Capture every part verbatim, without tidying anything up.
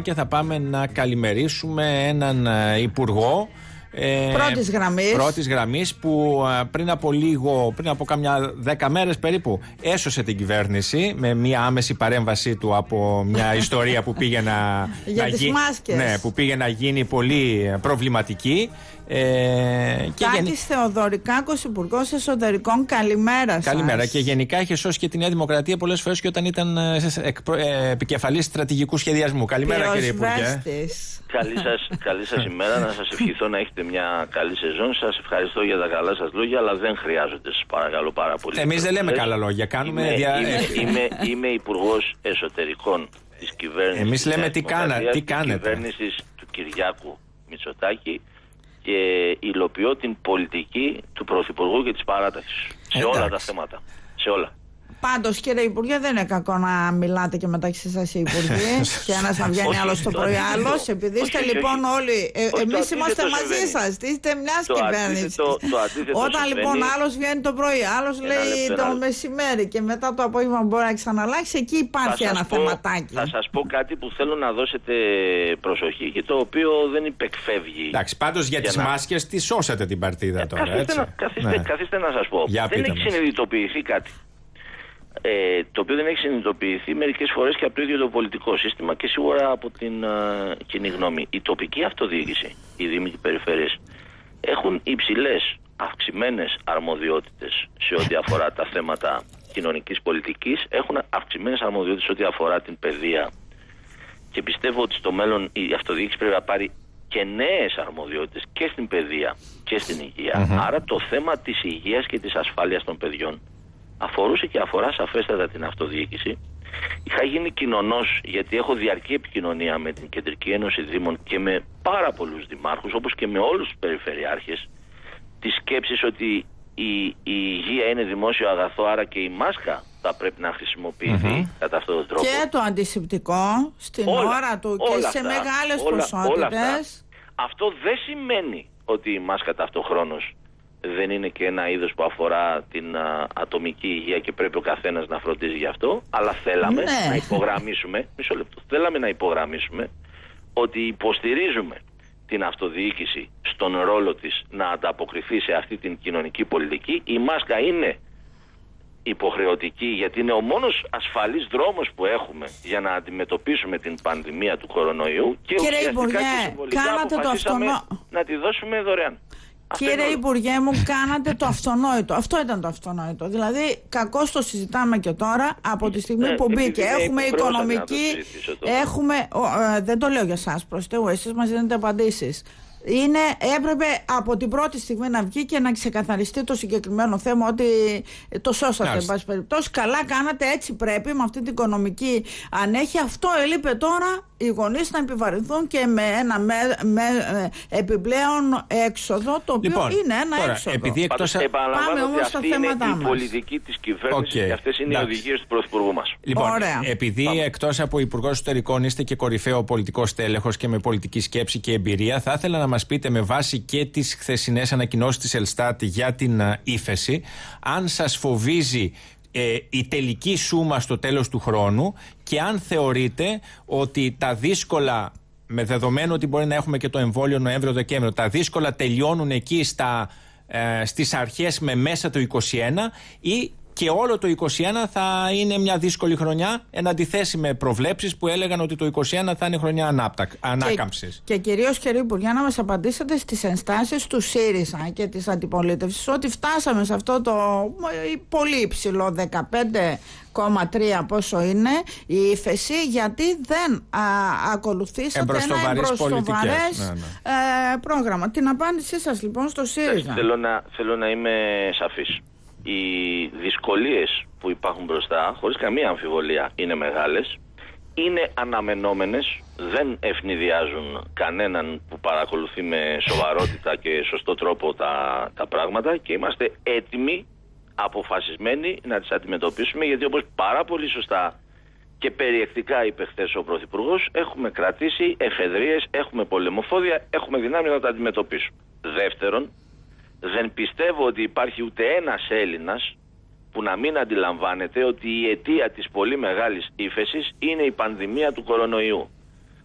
Και θα πάμε να καλημερίσουμε έναν υπουργό ε, πρώτης γραμμής. πρώτης γραμμής που πριν από λίγο, πριν από κάμια δέκα μέρες περίπου έσωσε την κυβέρνηση με μια άμεση παρέμβασή του από μια ιστορία που πήγε να, για να τις γι... μάσκες. Ναι, που πήγε να γίνει πολύ προβληματική. Ε, Τάκης γεν... Θεοδωρικάκος, Υπουργός Εσωτερικών, καλημέρα σας. Καλημέρα. Και γενικά είχε σώσει και τη Νέα Δημοκρατία πολλές φορές και όταν ήταν επικεφαλής στρατηγικού σχεδιασμού. Καλημέρα, κύριε Υπουργέ. Καλή σας, καλή σας ημέρα. Να σας ευχηθώ να έχετε μια καλή σεζόν. Σας ευχαριστώ για τα καλά σας λόγια, αλλά δεν χρειάζονται, σας παρακαλώ πάρα πολύ. Εμείς δεν λέμε καλά λόγια. Κάνουμε είμαι, δια... είμαι, είμαι, είμαι Υπουργός Εσωτερικών της κυβέρνησης. Εμείς λέμε τι, κάνα, τι κάνετε. Της κυβέρνησης του Κυριάκου Μητσοτάκη και υλοποιώ την πολιτική του Πρωθυπουργού και της παράταξης. Σε Εντάξει. όλα τα θέματα. Σε όλα. Πάντως, κύριε Υπουργέ, δεν είναι κακό να μιλάτε και μεταξύ σας οι υπουργοί και ένας να βγαίνει άλλος το πρωί άλλος. Επειδή είστε λοιπόν όλοι. Ε, εμείς είμαστε μαζί σας. Είστε μιας κυβέρνησης. Όταν λοιπόν άλλος βγαίνει το πρωί, άλλος λέει το μεσημέρι και μετά το απόγευμα μπορεί να ξαναλλάξει, εκεί υπάρχει ένα θεματάκι. Θα σας πω κάτι που θέλω να δώσετε προσοχή και το οποίο δεν υπεκφεύγει. Εντάξει, πάντως για τις μάσκες τη σώσατε την παρτίδα τώρα. Καθίστε να σας πω. Δεν έχει συνειδητοποιηθεί κάτι. Ε, το οποίο δεν έχει συνειδητοποιηθεί μερικές φορές και από το ίδιο το πολιτικό σύστημα και σίγουρα από την α, κοινή γνώμη. Η τοπική αυτοδιοίκηση, οι δήμοι και οι περιφέρειες έχουν υψηλές αυξημένες αρμοδιότητες σε ό,τι αφορά τα θέματα κοινωνικής πολιτικής, έχουν αυξημένες αρμοδιότητες σε ό,τι αφορά την παιδεία και πιστεύω ότι στο μέλλον η αυτοδιοίκηση πρέπει να πάρει και νέες αρμοδιότητες και στην παιδεία και στην υγεία. Mm-hmm. Άρα το θέμα της υγείας και της ασφάλειας των παιδιών αφορούσε και αφορά σαφέστατα την αυτοδιοίκηση. Είχα γίνει κοινωνός, γιατί έχω διαρκή επικοινωνία με την Κεντρική Ένωση Δήμων και με πάρα πολλούς δημάρχους, όπως και με όλους τους περιφερειάρχες, της σκέψης ότι η, η υγεία είναι δημόσιο αγαθό, άρα και η μάσκα θα πρέπει να χρησιμοποιηθεί mm-hmm. κατά αυτόν τον τρόπο. Και το αντισηπτικό στην όλα, ώρα του και σε αυτά, μεγάλες όλα, ποσότητες. Όλα αυτό δεν σημαίνει ότι η μάσκα ταυτοχρόνως δεν είναι και ένα είδος που αφορά την α, ατομική υγεία και πρέπει ο καθένας να φροντίζει γι' αυτό, αλλά θέλαμε ναι. να υπογραμμίσουμε, μισό λεπτό, θέλαμε να υπογραμμίσουμε ότι υποστηρίζουμε την αυτοδιοίκηση στον ρόλο της να ανταποκριθεί σε αυτή την κοινωνική πολιτική. Η μάσκα είναι υποχρεωτική γιατί είναι ο μόνος ασφαλής δρόμος που έχουμε για να αντιμετωπίσουμε την πανδημία του κορονοϊού και Κύριε ουσιαστικά Υπουργέ, και συμβολικά αποφασίσαμε το αυτονό... να τη δώσουμε δωρεάν. Κύριε Υπουργέ μου, κάνατε το αυτονόητο. Αυτό ήταν το αυτονόητο. Δηλαδή, κακώς το συζητάμε και τώρα, από τη στιγμή ε, που μπήκε. Έχουμε οικονομική, έχουμε... Ε, δεν το λέω για εσάς, προς Θεού, εσείς μας δίνετε απαντήσεις. Είναι, έπρεπε από την πρώτη στιγμή να βγει και να ξεκαθαριστεί το συγκεκριμένο θέμα, ότι το σώσατε, εν πάση περιπτώσει. Καλά κάνατε, έτσι πρέπει, με αυτή την οικονομική ανέχεια. Αυτό ελείπε τώρα, οι γονείς να επιβαρυνθούν και με ένα με, με, επιπλέον έξοδο, το οποίο λοιπόν, είναι ένα τώρα, έξοδο. Επειδή εκτός... Πάμε όμως στα θέματα μας. Είναι η πολιτική της κυβέρνησης okay. και αυτές είναι οι οδηγίες του Πρωθυπουργού μας. Λοιπόν, ωραία. επειδή Πάμε. εκτός από Υπουργός Εσωτερικών είστε και κορυφαίο πολιτικός τέλεχος και με πολιτική σκέψη και εμπειρία, θα ήθελα να μας πείτε με βάση και τις χθεσινές ανακοινώσεις της Ελστάτ για την ύφεση, αν σας φοβίζει ε, η τελική σούμα στο τέλος του χρόνου και αν θεωρείτε ότι τα δύσκολα, με δεδομένο ότι μπορεί να έχουμε και το εμβόλιο Νοέμβριο-Δεκέμβριο, τα δύσκολα τελειώνουν εκεί στα, ε, στις αρχές με μέσα το είκοσι ένα ή και όλο το είκοσι ένα θα είναι μια δύσκολη χρονιά, εν αντιθέσει με προβλέψεις που έλεγαν ότι το είκοσι ένα θα είναι χρονιά ανάκαμψης. Και, και κυρίως, κύριε Υπουργέ, να μας απαντήσετε στις ενστάσεις του ΣΥΡΙΖΑ και της αντιπολίτευσης ότι φτάσαμε σε αυτό το πολύ υψηλό δεκαπέντε κόμμα τρία πόσο είναι η ύφεση, γιατί δεν α, ακολουθήσατε ένα εμπροστοβαρές ναι, ναι. ε, πρόγραμμα. Την απάντησή σας λοιπόν στο ΣΥΡΙΖΑ. Θέλω να, θέλω να είμαι σαφής. Οι δυσκολίες που υπάρχουν μπροστά, χωρίς καμία αμφιβολία, είναι μεγάλες, είναι αναμενόμενες, δεν ευνηδιάζουν κανέναν που παρακολουθεί με σοβαρότητα και σωστό τρόπο τα, τα πράγματα και είμαστε έτοιμοι, αποφασισμένοι να τις αντιμετωπίσουμε, γιατί όπως πάρα πολύ σωστά και περιεκτικά είπε χθες ο Πρωθυπουργός, έχουμε κρατήσει εφεδρείες, έχουμε πολεμοφόδια, έχουμε δυνάμει να τα αντιμετωπίσουμε. Δεύτερον, δεν πιστεύω ότι υπάρχει ούτε ένας Έλληνας που να μην αντιλαμβάνεται ότι η αιτία της πολύ μεγάλης ύφεσης είναι η πανδημία του κορονοϊού.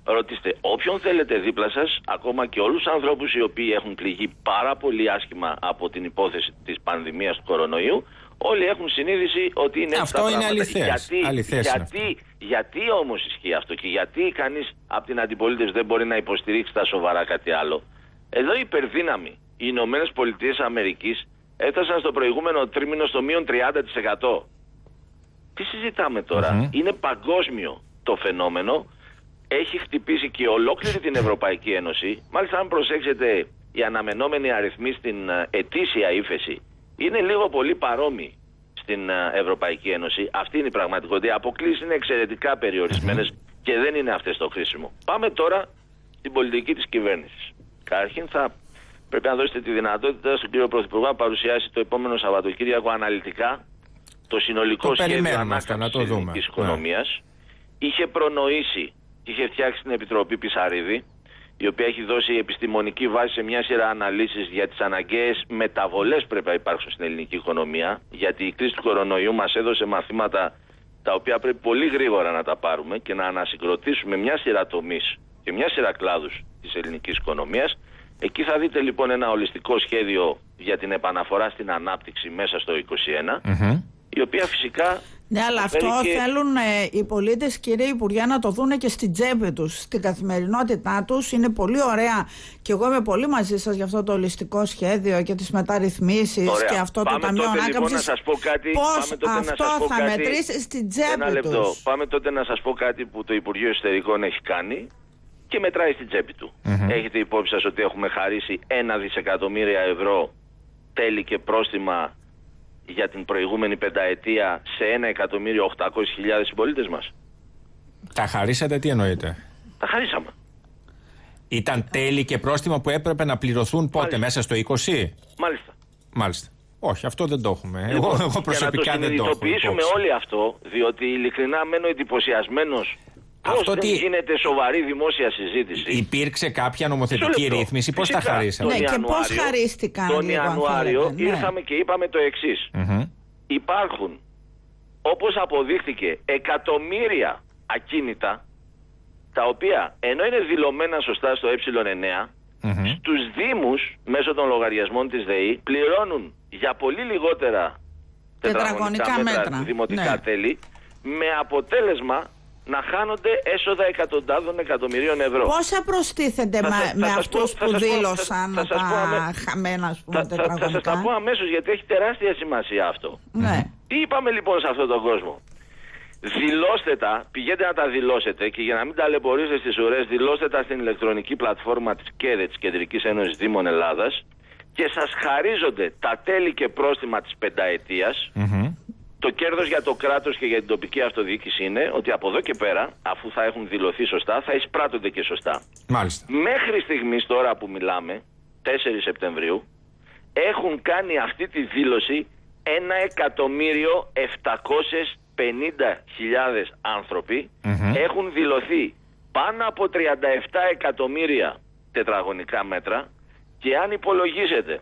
ρωτήστε όποιον θέλετε δίπλα σας, ακόμα και όλους τους ανθρώπους οι οποίοι έχουν πληγεί πάρα πολύ άσχημα από την υπόθεση της πανδημίας του κορονοϊού, όλοι έχουν συνείδηση ότι είναι αυτό είναι αληθές. Γιατί, αληθές γιατί, είναι γιατί όμως ισχύει αυτό και γιατί κανείς από την αντιπολίτευση δεν μπορεί να υποστηρίξει τα σοβαρά κάτι άλλο? Εδώ η υπερδύναμη, οι Ηνωμένες Πολιτείες Αμερικής, έφτασαν στο προηγούμενο τρίμηνο στο μείον τριάντα τοις εκατό. Τι συζητάμε τώρα? Mm-hmm. Είναι παγκόσμιο το φαινόμενο. Έχει χτυπήσει και ολόκληρη την Ευρωπαϊκή Ένωση. Μάλιστα, αν προσέξετε, οι αναμενόμενοι αριθμοί στην ετήσια ύφεση είναι λίγο πολύ παρόμοιοι στην Ευρωπαϊκή Ένωση. Αυτή είναι η πραγματικότητα. Οι αποκλήσεις είναι εξαιρετικά περιορισμένες mm-hmm. και δεν είναι αυτές το χρήσιμο. Πάμε τώρα στην πολιτική της κυβέρνησης. Καταρχήν θα πρέπει να δώσετε τη δυνατότητα στον κύριο Πρωθυπουργό να παρουσιάσει το επόμενο Σαββατοκύριακο αναλυτικά το συνολικό το σχέδιο ανάκαμψης της ελληνικής οικονομίας. Ναι. Είχε προνοήσει, είχε φτιάξει την Επιτροπή Πισαρίδη, η οποία έχει δώσει επιστημονική βάση σε μια σειρά αναλύσεις για τις αναγκαίες μεταβολές που πρέπει να υπάρξουν στην ελληνική οικονομία, γιατί η κρίση του κορονοϊού μας έδωσε μαθήματα τα οποία πρέπει πολύ γρήγορα να τα πάρουμε και να ανασυγκροτήσουμε μια σειρά τομείς και μια σειρά κλάδους της ελληνικής οικονομίας. Εκεί θα δείτε λοιπόν ένα ολιστικό σχέδιο για την επαναφορά στην ανάπτυξη μέσα στο είκοσι ένα, mm-hmm. η οποία φυσικά... Ναι, αλλά αυτό και... θέλουν ε, οι πολίτες, κύριε Υπουργέ, να το δούνε και στην τσέπη τους, στην καθημερινότητά τους. Είναι πολύ ωραία και εγώ είμαι πολύ μαζί σας για αυτό το ολιστικό σχέδιο και τις μεταρρυθμίσεις. Ωραία. Και αυτό πάμε το Ταμείο Ανάκαμψης. Λοιπόν, να σας πω κάτι, πώς αυτό να σας πω θα κάτι, μετρήσει στην τσέπη ένα λεπτό. τους. Πάμε τότε να σας πω κάτι που το Υπουργείο Εσωτερικών έχει κάνει και μετράει στην τσέπη του. Mm-hmm. Έχετε υπόψη σας ότι έχουμε χαρίσει ένα δισεκατομμύρια ευρώ τέλη και πρόστιμα για την προηγούμενη πενταετία σε ένα εκατομμύριο οχτακόσιες χιλιάδες συμπολίτες μας. Τα χαρίσατε, τι εννοείτε? Τα χαρίσαμε. Ήταν τέλη και πρόστιμα που έπρεπε να πληρωθούν πότε? Μάλιστα. Μέσα στο είκοσι? Μάλιστα. Μάλιστα. Όχι, αυτό δεν το έχουμε. Λοιπόν, εγώ, εγώ προσωπικά δεν το έχω. Να το συνειδητοποιήσουμε όλοι αυτό, διότι ειλικρινά μένω εντυπωσιασμένος. Πώς δεν τι... γίνεται σοβαρή δημόσια συζήτηση? Υπήρξε κάποια νομοθετική ρύθμιση? Πώς τα χαρίσαμε? Ναι, και πώς χαρίστηκαν? Τον Ιανουάριο θέλετε, ναι. ήρθαμε και είπαμε το εξής. Mm-hmm. Υπάρχουν, όπως αποδείχθηκε, εκατομμύρια ακίνητα, τα οποία ενώ είναι δηλωμένα σωστά στο ε εννέα, mm-hmm. στους Δήμους μέσω των λογαριασμών της ΔΕΗ πληρώνουν για πολύ λιγότερα τετραγωνικά μέτρα, μέτρα δημοτικά ναι. τέλη, με αποτέλεσμα να χάνονται έσοδα εκατοντάδων εκατομμυρίων ευρώ. Πόσα προστίθενται θα, με, θα, με θα αυτούς πω, που δήλωσαν θα, θα, τα θα, χαμένα, ας πούμε, θα, τετραγωνικά? Θα, θα σας τα πω αμέσως, γιατί έχει τεράστια σημασία αυτό. Ναι. Τι είπαμε λοιπόν σε αυτόν τον κόσμο? Δηλώστε τα, πηγαίνετε να τα δηλώσετε και για να μην ταλαιπωρήσετε στις ουρές, δηλώστε τα στην ηλεκτρονική πλατφόρμα της ΚΕΔΕ, της Κεντρικής Ένωσης Δήμων Ελλάδας, και σας χαρίζονται τα τέλη και πρόστιμα της πενταετίας. Mm-hmm. Το κέρδος για το κράτος και για την τοπική αυτοδιοίκηση είναι ότι από εδώ και πέρα, αφού θα έχουν δηλωθεί σωστά, θα εισπράττονται και σωστά. Μάλιστα. Μέχρι στιγμής, τώρα που μιλάμε, τέσσερις Σεπτεμβρίου, έχουν κάνει αυτή τη δήλωση ένα εκατομμύριο επτακόσιες πενήντα χιλιάδες άνθρωποι. Mm-hmm. Έχουν δηλωθεί πάνω από τριάντα επτά εκατομμύρια τετραγωνικά μέτρα, και αν υπολογίζετε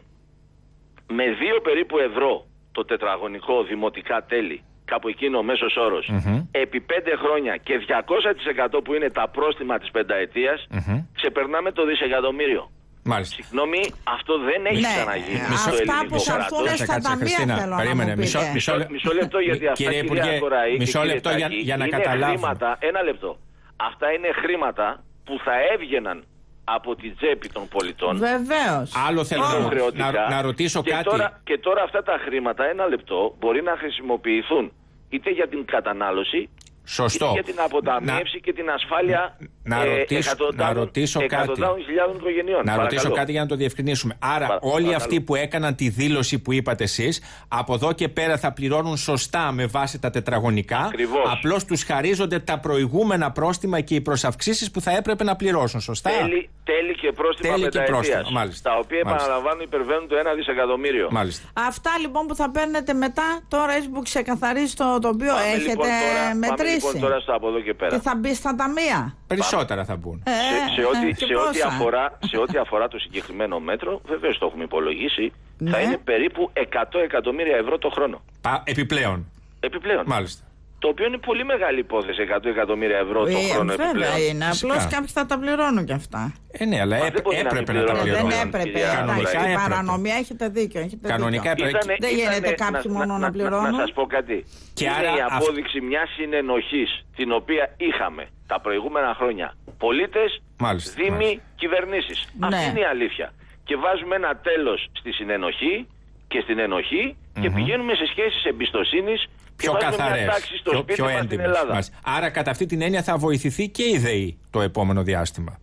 με δύο περίπου ευρώ το τετραγωνικό δημοτικά τέλη, κάπου εκείνο ο μέσος όρος, mm-hmm. επί πέντε χρόνια και διακόσια τοις εκατό που είναι τα πρόστιμα της πενταετίας, mm-hmm. ξεπερνάμε το δισεκατομμύριο. Μάλιστα. Συγγνώμη, αυτό δεν έχει ξαναγίνει ναι, στο ελληνικό κράτος. Αυτά που ταμεία θέλω περίμενε, να μισό, μισό, μισό λεπτό, γιατί αυτά, κύριε Υπουργέ, μισό λεπτό για, για να καταλάβουμε. Χρήματα, ένα λεπτό. Αυτά είναι χρήματα που θα έβγαιναν από την τσέπη των πολιτών. Βεβαίως. Άλλο θέλω να, να, να ρωτήσω και κάτι. Τώρα, και τώρα αυτά τα χρήματα, ένα λεπτό, μπορεί να χρησιμοποιηθούν είτε για την κατανάλωση, σωστό. είτε για την αποταμίευση να, και την ασφάλεια να, να ρωτήσω, εκατοντάδων, να ρωτήσω εκατοντάδων κάτι. χιλιάδων οικογενειών. Να Παρακαλώ. ρωτήσω κάτι για να το διευκρινίσουμε. Άρα Παρα, όλοι παρακαλώ. αυτοί που έκαναν τη δήλωση που είπατε εσείς, από εδώ και πέρα θα πληρώνουν σωστά με βάση τα τετραγωνικά. Ακριβώς. Απλώς τους χαρίζονται τα προηγούμενα πρόστιμα και οι προσαυξήσεις που θα έπρεπε να πληρώσουν. Σωστά. Τέλη, τέλη και πρόστιμα πενταετίας, τα οποία επαναλαμβάνω υπερβαίνουν το ένα δισεκατομμύριο. Μάλιστα. Αυτά λοιπόν που θα παίρνετε μετά, τώρα έτσι που ξεκαθαρίσει το, το οποίο πάμε έχετε λοιπόν τώρα, μετρήσει. Πάμε λοιπόν τώρα στο από εδώ και πέρα. Και θα μπει στα ταμεία. Περισσότερα θα μπουν. Ε, σε, σε, ό,τι, ε, σε, ό,τι αφορά, σε ό,τι αφορά το συγκεκριμένο μέτρο, βεβαίως το έχουμε υπολογίσει, θα ναι. είναι περίπου εκατό εκατομμύρια ευρώ το χρόνο. Πα, επιπλέον. Επιπλέον. Μάλιστα. Το οποίο είναι πολύ μεγάλη υπόθεση, εκατό εκατομμύρια ευρώ το ε, χρόνο βέβαια επιπλέον. Είναι, απλώς κάποιοι θα τα πληρώνουν κι αυτά. Ε, ναι, αλλά έπ, έπρεπε να, να τα πληρώνουν. Δεν έπρεπε. Κανονικά η παρανομία έχετε δίκιο. Έχετε Κανονικά δίκιο. Ήτανε, δεν γίνεται κάποιοι να, μόνο να, να πληρώνουν. Να, να σας πω κάτι. Και είναι άρα η απόδειξη αυ... μιας συνενοχής την οποία είχαμε τα προηγούμενα χρόνια. Πολίτες, δήμοι, κυβερνήσεις. Ναι. Αυτή είναι η αλήθεια. Και βάζουμε ένα τέλος στη συνενοχή και στην ενοχή mm-hmm. και πηγαίνουμε σε σχέσεις εμπιστοσύνης πιο καθαρές, πιο, πιο έντιμες. Άρα κατά αυτή την έννοια θα βοηθηθεί και η ΔΕΗ το επόμενο διάστημα.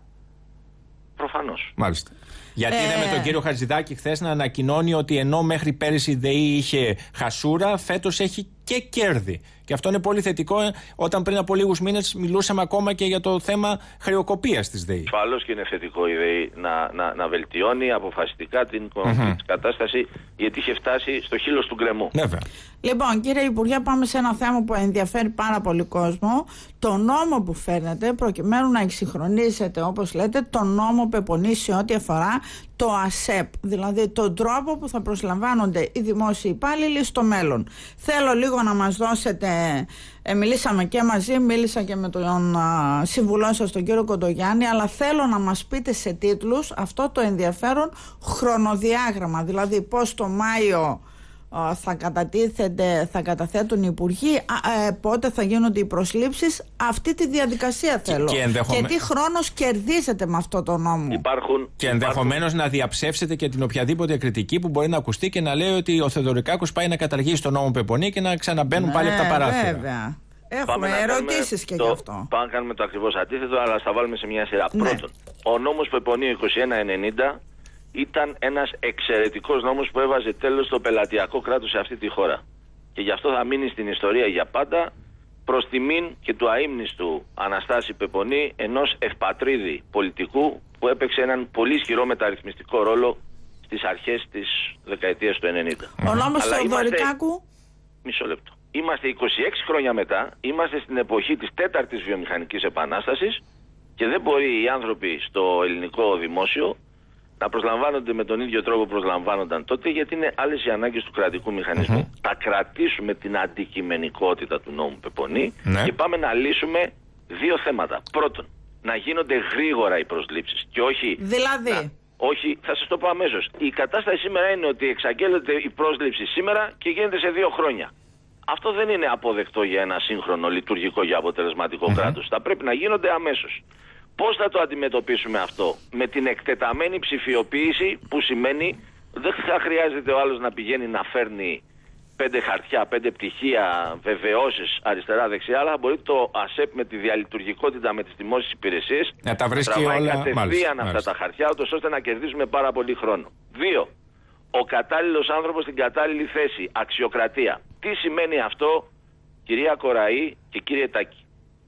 Προφανώς. Μάλιστα. Γιατί ε... είδαμε τον κύριο Χατζηδάκη χθες να ανακοινώνει ότι ενώ μέχρι πέρυσι η ΔΕΗ είχε χασούρα, φέτος έχει και κέρδη. Και αυτό είναι πολύ θετικό, όταν πριν από λίγους μήνες μιλούσαμε ακόμα και για το θέμα χρεοκοπίας της ΔΕΗ. Ασφαλώς και είναι θετικό η ΔΕΗ να, να, να βελτιώνει αποφασιστικά την οικονομική mm-hmm. κατάσταση, γιατί είχε φτάσει στο χείλος του γκρεμού. Βέβαια. Λοιπόν, κύριε Υπουργέ, πάμε σε ένα θέμα που ενδιαφέρει πάρα πολύ κόσμο. Το νόμο που φέρνετε προκειμένου να εξυγχρονίσετε, όπως λέτε, το νόμο Πεπονή σε ό,τι αφορά το ΑΣΕΠ, δηλαδή τον τρόπο που θα προσλαμβάνονται οι δημόσιοι υπάλληλοι στο μέλλον. Θέλω λίγο να μας δώσετε, ε, μιλήσαμε και μαζί, μίλησα και με τον α, συμβουλό σας, τον κύριο Κοντογιάννη, αλλά θέλω να μας πείτε σε τίτλους αυτό το ενδιαφέρον χρονοδιάγραμμα, δηλαδή πώς το Μάιο θα κατατίθεται, θα καταθέτουν οι υπουργοί, α, ε, πότε θα γίνονται οι προσλήψεις, αυτή τη διαδικασία θέλω. Και, και, ενδεχομέ... και τι χρόνος κερδίζετε με αυτό το νόμο. Υπάρχουν, και ενδεχομένως να διαψεύσετε και την οποιαδήποτε κριτική που μπορεί να ακουστεί και να λέει ότι ο Θεοδωρικάκος πάει να καταργήσει τον νόμο Πεπονή και να ξαναμπαίνουν ναι, πάλι από τα παράθυρα. Βέβαια. Έχουμε ερωτήσεις και το, γι' αυτό. Πάμε να κάνουμε το ακριβώς αντίθετο, αλλά θα βάλουμε σε μια σειρά. Ναι. Πρώτον, ο νόμος Πεπονή είκοσι ένα ενενήντα ήταν ένας εξαιρετικός νόμος που έβαζε τέλος στο πελατειακό κράτος σε αυτή τη χώρα. Και γι' αυτό θα μείνει στην ιστορία για πάντα, προς τιμήν και του αείμνηστου Αναστάση Πεπονή, ενός ευπατρίδη πολιτικού που έπαιξε έναν πολύ ισχυρό μεταρρυθμιστικό ρόλο στις αρχές της δεκαετίας του ενενήντα. Ο νόμος Θεοδωρικάκου. Μισό λεπτό. Είμαστε είκοσι έξι χρόνια μετά, είμαστε στην εποχή της τέταρτης βιομηχανικής επανάστασης και δεν μπορεί οι άνθρωποι στο ελληνικό δημόσιο να προσλαμβάνονται με τον ίδιο τρόπο που προσλαμβάνονταν τότε, γιατί είναι άλλες οι ανάγκες του κρατικού μηχανισμού. Mm-hmm. Θα κρατήσουμε την αντικειμενικότητα του νόμου Πεπονή mm-hmm. και πάμε να λύσουμε δύο θέματα. Πρώτον, να γίνονται γρήγορα οι προσλήψεις και όχι... Δηλαδή... Να, όχι, θα σας το πω αμέσως. Η κατάσταση σήμερα είναι ότι εξαγγέλλεται η πρόσληψη σήμερα και γίνεται σε δύο χρόνια. Αυτό δεν είναι αποδεκτό για ένα σύγχρονο λειτουργικό και αποτελεσματικό mm-hmm. κράτος. Θα πρέπει να γίνονται αμέσως. Πώς θα το αντιμετωπίσουμε αυτό? Με την εκτεταμένη ψηφιοποίηση, που σημαίνει δεν θα χρειάζεται ο άλλος να πηγαίνει να φέρνει πέντε χαρτιά, πέντε πτυχία, βεβαιώσεις αριστερά-δεξιά, αλλά μπορεί το ΑΣΕΠ με τη διαλειτουργικότητα με τις δημόσιες υπηρεσίες να τα βρίσκει όλα κατευθείαν αυτά μάλιστα. τα χαρτιά, ώστε να κερδίσουμε πάρα πολύ χρόνο. Δύο, ο κατάλληλος άνθρωπος στην κατάλληλη θέση, αξιοκρατία. Τι σημαίνει αυτό, κυρία Κοραή και κύριε Τάκη?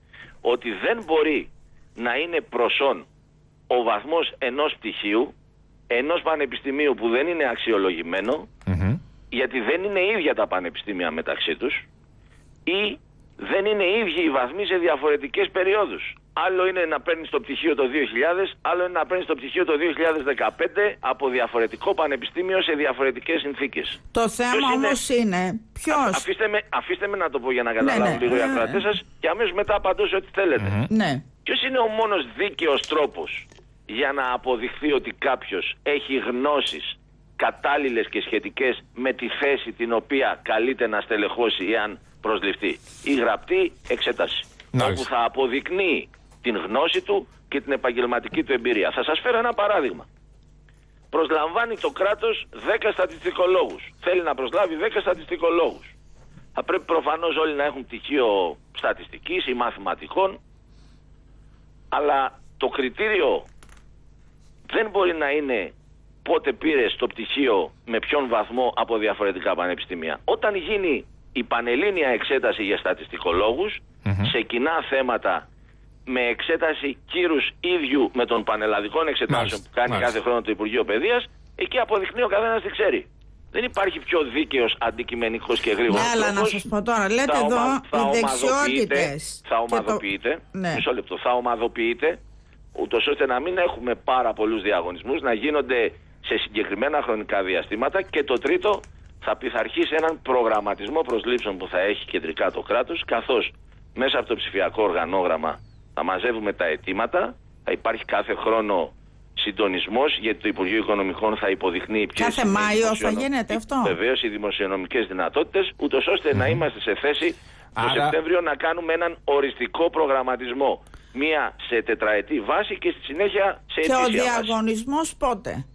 Ότι δεν μπορεί να είναι προσόν ο βαθμός ενός πτυχίου, ενός πανεπιστημίου που δεν είναι αξιολογημένο, mm-hmm. γιατί δεν είναι ίδια τα πανεπιστήμια μεταξύ τους, ή δεν είναι ίδιοι οι βαθμοί σε διαφορετικές περιόδους. Άλλο είναι να παίρνεις το πτυχίο το δύο χιλιάδες, άλλο είναι να παίρνεις το πτυχίο το δύο χιλιάδες δεκαπέντε από διαφορετικό πανεπιστήμιο σε διαφορετικές συνθήκες. Το θέμα όμως είναι, είναι ποιος... Α, αφήστε, με, αφήστε με να το πω για να καταλάβουν ναι, ναι, λίγο οι ακροατές σας και αμέσως μετά απαντώ σε ό,τι θέλετε. Mm-hmm. Ναι. Ποιος είναι ο μόνος δίκαιος τρόπος για να αποδειχθεί ότι κάποιος έχει γνώσεις κατάλληλες και σχετικές με τη θέση την οποία καλείται να στελεχώσει εάν προσληφθεί? Η γραπτή εξέταση, nice. όπου θα αποδεικνύει την γνώση του και την επαγγελματική του εμπειρία. Θα σας φέρω ένα παράδειγμα. Προσλαμβάνει το κράτος δέκα στατιστικολόγους. Θέλει να προσλάβει δέκα στατιστικολόγους. Θα πρέπει προφανώς όλοι να έχουν πτυχίο στατιστικής ή μαθηματικών, αλλά το κριτήριο δεν μπορεί να είναι πότε πήρες το πτυχίο, με ποιον βαθμό από διαφορετικά πανεπιστήμια. Όταν γίνει η πανελλήνια εξέταση για στατιστικολόγους, mm-hmm. σε κοινά θέματα, με εξέταση κύρους ίδιου με των πανελλαδικών εξετάσεων μάλιστα, που κάνει μάλιστα. κάθε χρόνο το Υπουργείο Παιδείας, εκεί αποδεικνύει ο καθένας τι ξέρει. Δεν υπάρχει πιο δίκαιος, αντικειμενικός και γρήγορος τρόπος. Ναι, αλλά να σας πω τώρα, λέτε θα εδώ ομα, οι δεξιότητες. Θα ομαδοποιείτε, το... ναι. μισό λεπτό, θα ομαδοποιείτε, ούτως ώστε να μην έχουμε πάρα πολλούς διαγωνισμούς, να γίνονται σε συγκεκριμένα χρονικά διαστήματα. Και το τρίτο, θα πειθαρχήσει έναν προγραμματισμό προσλήψεων που θα έχει κεντρικά το κράτος, καθώς μέσα από το ψηφιακό οργανόγραμμα θα μαζεύουμε τα αιτήματα, θα υπάρχει κάθε χρόνο συντονισμός, γιατί το Υπουργείο Οικονομικών θα υποδειχνεί ποιες κάθε Μάιο θα γίνεται αυτό. Βεβαίως οι δημοσιονομικές δυνατότητες, ούτως ώστε mm. να είμαστε σε θέση Άρα... το Σεπτέμβριο να κάνουμε έναν οριστικό προγραμματισμό. Μία σε τετραετή βάση και στη συνέχεια σε ετήσια βάση. Και ο διαγωνισμός πότε?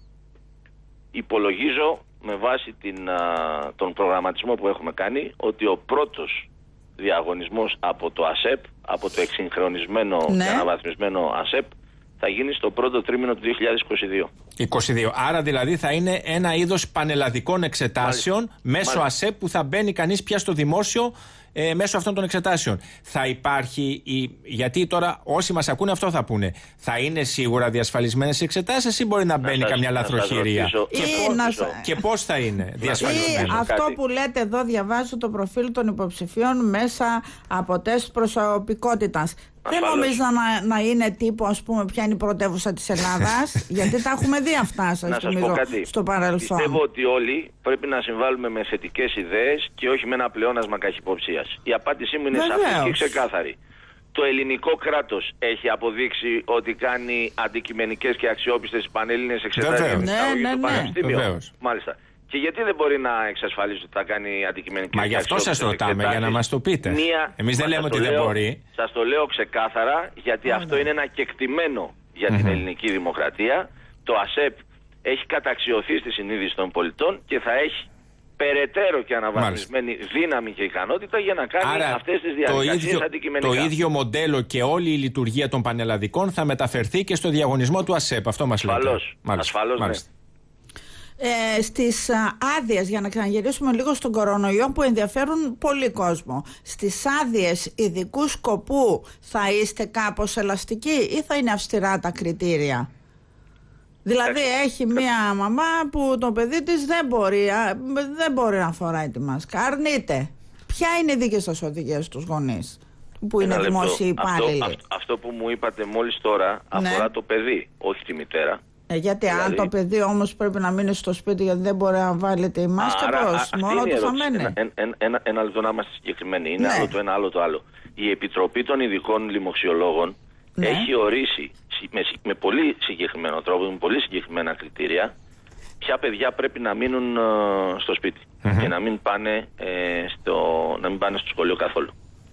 Υπολογίζω με βάση την, α, τον προγραμματισμό που έχουμε κάνει ότι ο πρώτος διαγωνισμός από το ΑΣΕΠ, από το εξυγχρονισμένο ναι. και αναβαθμισμένο ΑΣΕΠ, θα γίνει στο πρώτο τρίμηνο του δύο χιλιάδες είκοσι δύο. είκοσι δύο. Άρα δηλαδή θα είναι ένα είδος πανελλαδικών εξετάσεων Μάλιστα. μέσω Μάλιστα. ΑΣΕΠ που θα μπαίνει κανείς πια στο δημόσιο ε, μέσω αυτών των εξετάσεων. Θα υπάρχει, η... γιατί τώρα όσοι μας ακούνε αυτό θα πούνε, θα είναι σίγουρα διασφαλισμένες οι εξετάσεις ή μπορεί να, να μπαίνει σας, καμιά λαθροχειρία? Και, πώς, να... και πώς θα είναι διασφαλισμένο? Αυτό που λέτε εδώ, διαβάζω το προφίλ των υποψηφίων μέσα από τεστ προσωπικότητας. Δεν νομίζω να, να είναι τύπου, ας πούμε, ποια είναι η πρωτεύουσα της Ελλάδας, γιατί τα έχουμε δει αυτά, σας να σας πω κάτι. Στο παρελθόν. Πιστεύω ότι όλοι πρέπει να συμβάλλουμε με θετικές ιδέες και όχι με ένα πλεόνασμα καχυποψίας. Η απάντησή μου είναι σαφή και ξεκάθαρη. Το ελληνικό κράτος έχει αποδείξει ότι κάνει αντικειμενικές και αξιόπιστες πανελλήνιες εξετάσεις για την εισαγωγή ναι, του ναι, πανεπιστήμιου. Ναι. Μάλιστα. Και γιατί δεν μπορεί να εξασφαλίσει ότι θα κάνει αντικειμενικές? Μα γι' αυτό σας ρωτάμε, για να μας το πείτε. Μία... Εμείς δεν λέμε ότι λέω, δεν μπορεί. Σας το λέω ξεκάθαρα, γιατί αυτό είναι ένα κεκτημένο για την mm-hmm. ελληνική δημοκρατία. Το ΑΣΕΠ έχει καταξιωθεί στη συνείδηση των πολιτών και θα έχει περαιτέρω και αναβαθμισμένη δύναμη και ικανότητα για να κάνει Άρα, αυτές τις διαδικασίες αντικειμενικά. Το ίδιο μοντέλο και όλη η λειτουργία των πανελλαδικών θα μεταφερθεί και στο διαγωνισμό του ΑΣΕΠ. Αυτό μας λέτε. Ασφαλώς, ναι. Ε, στις άδειες, για να ξαναγυρίσουμε λίγο στον κορονοϊό που ενδιαφέρουν πολύ κόσμο, στις άδειες ειδικού σκοπού θα είστε κάπως ελαστικοί ή θα είναι αυστηρά τα κριτήρια? Δηλαδή έχει μία μαμά που το παιδί της δεν μπορεί, δεν μπορεί να φοράει τη μάσκα, αρνείται. Ποια είναι οι δικές σας οδηγίες στους γονείς που είναι δημόσιοι υπάλληλοι? Αυτό, αυτό, αυτό που μου είπατε μόλις τώρα αφορά ναι. το παιδί, όχι τη μητέρα. Ε, γιατί δηλαδή... αν το παιδί όμως πρέπει να μείνει στο σπίτι γιατί δεν μπορεί να βάλετε η μάσκα, Άρα, πώς, μόνο του θα μένει? Ένα, ένα, ένα, ένα λεπτό να είμαστε συγκεκριμένοι. Είναι ναι. άλλο το ένα, άλλο το άλλο. Η Επιτροπή των Ειδικών Λοιμοξιολόγων ναι. έχει ορίσει με, με πολύ συγκεκριμένο τρόπο, με πολύ συγκεκριμένα κριτήρια, ποια παιδιά πρέπει να μείνουν uh, στο σπίτι mm-hmm. και να μην, πάνε, ε, στο, να μην πάνε στο σχολείο καθόλου.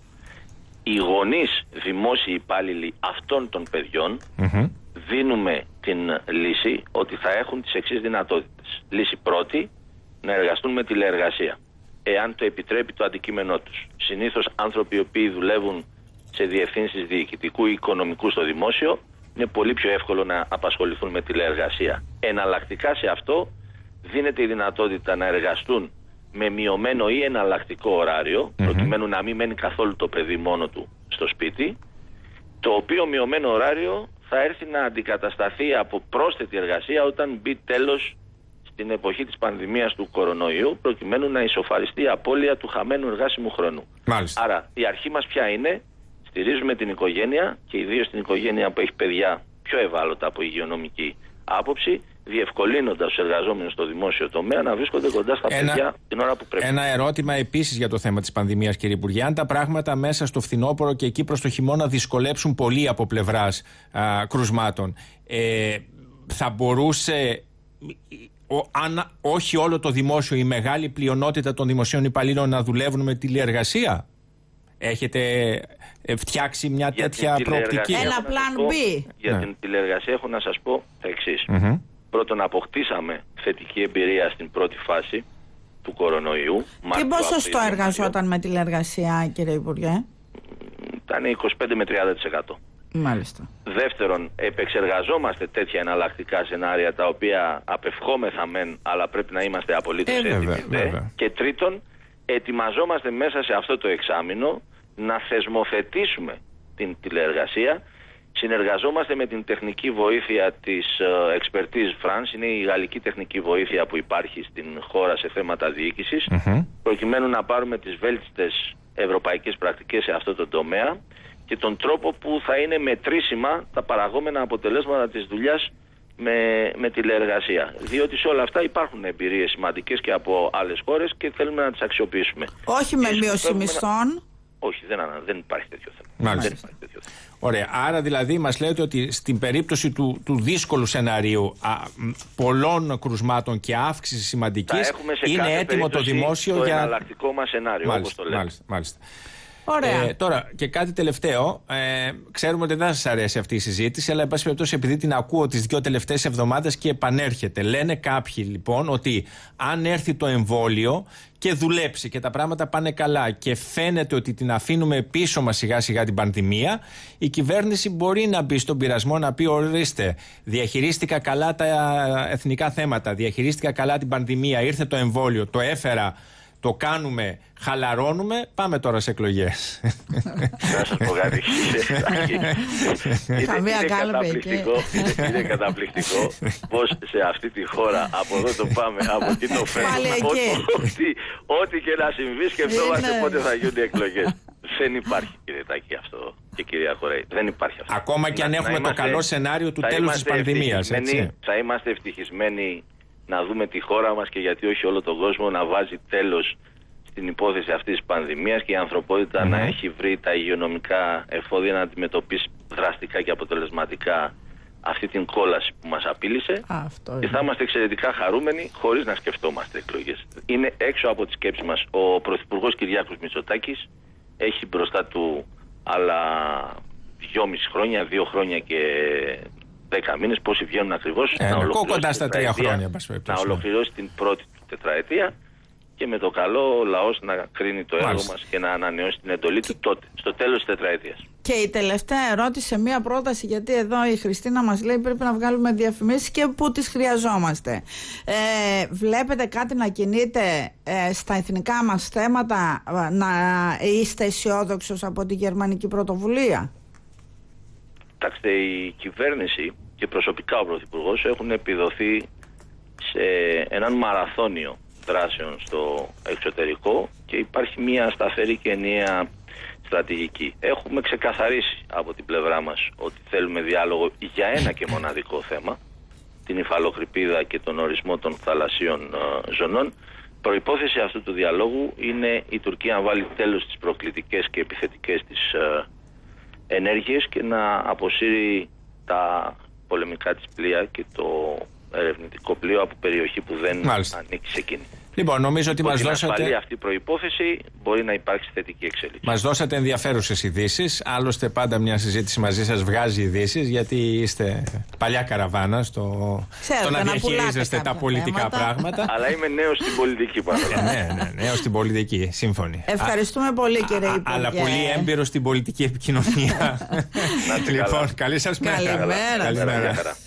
Οι γονείς δημόσιοι υπάλληλοι αυτών των παιδιών mm-hmm. δίνουμε την λύση ότι θα έχουν τις εξής δυνατότητες. Λύση πρώτη, να εργαστούν με τηλεεργασία, εάν το επιτρέπει το αντικείμενό τους. Συνήθως άνθρωποι οι οποίοι δουλεύουν σε διευθύνσεις διοικητικού ή οικονομικού στο δημόσιο, είναι πολύ πιο εύκολο να απασχοληθούν με τηλεεργασία. Εναλλακτικά σε αυτό δίνεται η δυνατότητα να εργαστούν με μειωμένο ή εναλλακτικό ωράριο, mm-hmm. προκειμένου να μην μένει καθόλου το παιδί μόνο του στο σπίτι, το οποίο μειωμένο ωράριο θα έρθει να αντικατασταθεί από πρόσθετη εργασία όταν μπει τέλος στην εποχή της πανδημίας του κορονοϊού, προκειμένου να ισοφαριστεί η απώλεια του χαμένου εργάσιμου χρόνου. Μάλιστα. Άρα η αρχή μας ποια είναι? Στηρίζουμε την οικογένεια και ιδίως την οικογένεια που έχει παιδιά πιο ευάλωτα από υγειονομική άποψη, διευκολύνοντας τους εργαζόμενους στο δημόσιο τομέα να βρίσκονται κοντά στα ένα, παιδιά την ώρα που πρέπει. Ένα ερώτημα επίσης για το θέμα της πανδημίας, κύριε Υπουργέ. Αν τα πράγματα μέσα στο φθινόπωρο και εκεί προς το χειμώνα δυσκολέψουν πολύ από πλευράς α, κρουσμάτων, ε, θα μπορούσε, ο, αν όχι όλο το δημόσιο, η μεγάλη πλειονότητα των δημοσίων υπαλλήλων να δουλεύουν με τηλεεργασία? Έχετε φτιάξει μια για τέτοια προοπτική? Ένα πλάν B. Για ναι. την τηλεεργασία έχω να σας πω τα εξής. Mm-hmm. Πρώτον, αποκτήσαμε θετική εμπειρία στην πρώτη φάση του κορονοϊού. Τι ποσοστό εργαζόταν με τηλεεργασία, κύριε Υπουργέ? Ήταν είκοσι πέντε με τριάντα τοις εκατό. Μάλιστα. Δεύτερον, επεξεργαζόμαστε τέτοια εναλλακτικά σενάρια τα οποία απευχόμεθα μεν, αλλά πρέπει να είμαστε απολύτως ε, έτοιμοι. βέβαια, βέβαια. Και τρίτον, ετοιμαζόμαστε μέσα σε αυτό το εξάμηνο να θεσμοθετήσουμε την τηλεεργασία. Συνεργαζόμαστε με την τεχνική βοήθεια της uh, Expertise France, είναι η γαλλική τεχνική βοήθεια που υπάρχει στην χώρα σε θέματα διοίκησης, mm-hmm. προκειμένου να πάρουμε τις βέλτιστες ευρωπαϊκές πρακτικές σε αυτό το τομέα και τον τρόπο που θα είναι μετρήσιμα τα παραγόμενα αποτελέσματα της δουλειάς με, με τηλεεργασία. Διότι σε όλα αυτά υπάρχουν εμπειρίες σημαντικές και από άλλες χώρες και θέλουμε να τις αξιοποιήσουμε. Όχι με μείωση μισθών. Να... Όχι, δεν, δεν υπάρχει τέτοιο θέμα. Δεν υπάρχει τέτοιο θέμα. Ωραία. Άρα δηλαδή μας λέτε ότι στην περίπτωση του, του δύσκολου σεναρίου α, πολλών κρουσμάτων και αύξηση σημαντικής είναι έτοιμο το δημόσιο το για... το εναλλακτικό μας σενάριο, μάλιστα, όπως το λέμε. Μάλιστα, μάλιστα. Ωραία. Ε, τώρα και κάτι τελευταίο. Ε, ξέρουμε ότι δεν σας αρέσει αυτή η συζήτηση, αλλά εν πάση περιπτώσει, επειδή την ακούω τις δύο τελευταίες εβδομάδες και επανέρχεται. Λένε κάποιοι λοιπόν ότι αν έρθει το εμβόλιο και δουλέψει και τα πράγματα πάνε καλά και φαίνεται ότι την αφήνουμε πίσω μας σιγά σιγά την πανδημία, η κυβέρνηση μπορεί να μπει στον πειρασμό να πει: ορίστε, διαχειρίστηκα καλά τα εθνικά θέματα, διαχειρίστηκα καλά την πανδημία, ήρθε το εμβόλιο, το έφερα. Το κάνουμε, χαλαρώνουμε, πάμε τώρα σε εκλογές. Να σας πω κάτι. Είναι καταπληκτικό πως σε αυτή τη χώρα, από εδώ το πάμε, από εκεί το φέρνουμε, ό,τι και να συμβεί σκεφτόμαστε πότε θα γίνουν οι εκλογές. Δεν υπάρχει, κύριε Τάκη, αυτό και κυρία Χορέη. Δεν υπάρχει αυτό. Ακόμα και αν έχουμε το καλό σενάριο του τέλους της πανδημίας. Θα είμαστε ευτυχισμένοι να δούμε τη χώρα μας και γιατί όχι όλο τον κόσμο να βάζει τέλος στην υπόθεση αυτής της πανδημίας και η ανθρωπότητα mm-hmm. να έχει βρει τα υγειονομικά εφόδια να αντιμετωπίσει δραστικά και αποτελεσματικά αυτή την κόλαση που μας απείλησε. Αυτό και θα είμαστε εξαιρετικά χαρούμενοι χωρίς να σκεφτόμαστε εκλογές. Είναι έξω από τη σκέψη μας. Ο Πρωθυπουργός Κυριάκος Μητσοτάκης έχει μπροστά του άλλα δυόμιση χρόνια, δύο χρόνια και δέκα μήνες, πόσοι βγαίνουν ακριβώς, ε, να, ολοκληρώσει στα τρία χρόνια, να ολοκληρώσει την πρώτη του τετραετία και με το καλό ο λαός να κρίνει το έργο Μάλιστα. μας και να ανανεώσει την εντολή του τότε, στο τέλος της τετραετίας. Και η τελευταία ερώτηση σε μία πρόταση, γιατί εδώ η Χριστίνα μας λέει πρέπει να βγάλουμε διαφημίσεις και πού τις χρειαζόμαστε. Ε, βλέπετε κάτι να κινείται ε, στα εθνικά μας θέματα, να είστε αισιόδοξος από τη γερμανική πρωτοβουλία? Κοιτάξτε, η κυβέρνηση και προσωπικά ο Πρωθυπουργός έχουν επιδοθεί σε έναν μαραθώνιο δράσεων στο εξωτερικό και υπάρχει μια σταθερή και ενιαία στρατηγική. Έχουμε ξεκαθαρίσει από την πλευρά μας ότι θέλουμε διάλογο για ένα και μοναδικό θέμα, την υφαλοκρηπίδα και τον ορισμό των θαλασσίων ε, ζωνών. Προϋπόθεση αυτού του διαλόγου είναι η Τουρκία να βάλει τέλος στις προκλητικές και επιθετικές της ε, ενέργειες και να αποσύρει τα πολεμικά της πλοία και το ερευνητικό πλοίο από περιοχή που δεν Μάλιστα. ανήκει σε εκείνη. Λοιπόν, νομίζω ότι μας δώσατε. Αν ασφαλεί αυτή η προϋπόθεση, μπορεί να υπάρξει θετική εξέλιξη. Μας δώσατε ενδιαφέρουσες ειδήσεις. Άλλωστε, πάντα μια συζήτηση μαζί σας βγάζει ειδήσεις, γιατί είστε παλιά καραβάνα στο, στο να διαχειρίζεστε τα πολιτικά θέματα. πράγματα. Αλλά είμαι νέος στην πολιτική παρόλα. ναι, ναι, νέος στην πολιτική. Σύμφωνοι. Ευχαριστούμε πολύ, κύριε Υπουργέ. Αλλά πολύ έμπειρος στην πολιτική επικοινωνία. Να λοιπόν, καλή σας μέρα. Καλημέρα. Καλημέρα.